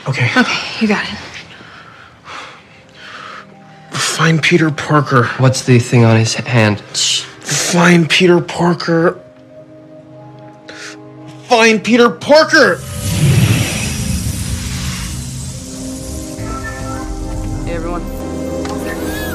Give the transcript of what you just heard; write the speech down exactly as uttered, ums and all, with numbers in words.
Okay. Okay, you got it. Find Peter Parker. What's the thing on his hand? Shh. Find Peter Parker. Find Peter Parker! Hey, everyone.